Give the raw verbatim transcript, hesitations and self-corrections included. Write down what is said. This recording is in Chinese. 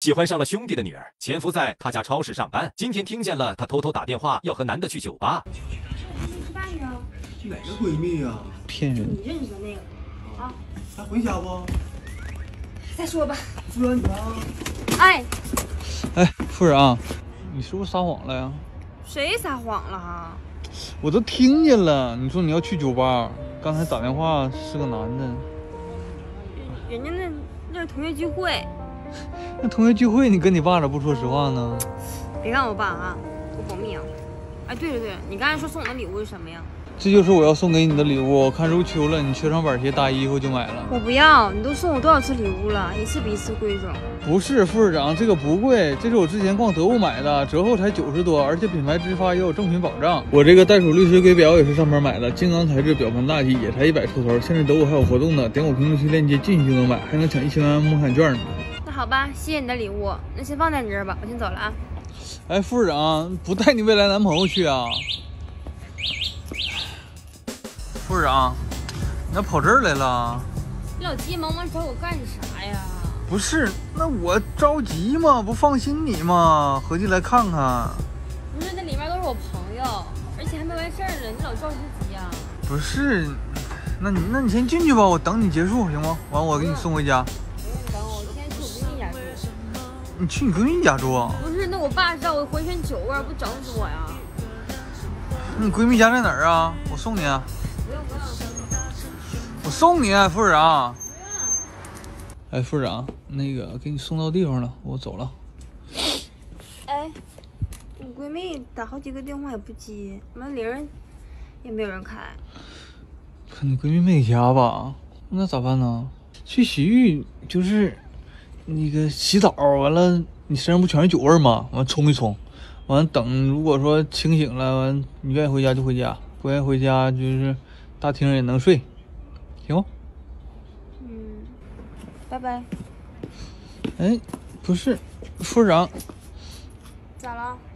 喜欢上了兄弟的女儿。前夫在他家超市上班，今天听见了他偷偷打电话要和男的去酒吧。 吃饭去啊？ 哪个闺蜜呀、啊？ 骗人！ 你认识的那个啊？ 还回家不？ 再说吧。 服务员，你啊？ 哎哎，夫人啊，你是不是撒谎了呀？ 谁撒谎了哈？ 我都听见了，你说你要去酒吧，刚才打电话是个男的。 人家那那是同学聚会。 那同学聚会，你跟你爸咋不说实话呢？ 别看我爸啊，我保密啊。哎，对了对了，你刚才说送我的礼物是什么呀？ 这就是我要送给你的礼物。看入秋了，你缺双板鞋搭衣服就买了。 我不要，你都送我多少次礼物了，一次比一次贵重。 不是副市长，这个不贵，这是我之前逛得物买的，折后才九十多，而且品牌直发也有正品保障。我这个袋鼠绿水鬼表也是上面买的，金刚材质，表盘大气，也才一百出头。现在得物还有活动呢，点我评论区链接进去就能买，还能抢一千万梦闪券呢。 那好吧，谢谢你的礼物，那先放在你这儿吧，我先走了啊。 哎，副市长，不带你未来男朋友去啊？副市长，你咋跑这儿来了？ 你老急忙忙找我干啥呀？ 不是，那我着急嘛，不放心你嘛，合计来看看。 不是，那里面都是我朋友，而且还没完事儿呢，你老着什么急呀？ 不是，那你那你先进去吧，我等你结束行吗？完我给你送回家。 不用等我，我现在去我闺蜜家住。 你去你闺蜜家住啊？ 不是，那我爸知道我浑身酒味，不整死我呀？ 你闺蜜家在哪儿啊？我送你啊。 不用不用。 我送你啊，副市长。哎，副市长，那个给你送到地方了，我走了。 哎，我闺蜜打好几个电话也不接，门铃也没有人开。 可你闺蜜没家吧？那咋办呢？去洗浴就是那个洗澡，完了你身上不全是酒味吗？完冲一冲，完等如果说清醒了，完你愿意回家就回家，不愿意回家就是大厅也能睡，行吗？ 嗯，拜拜。 哎，不是，副市长， 咋了？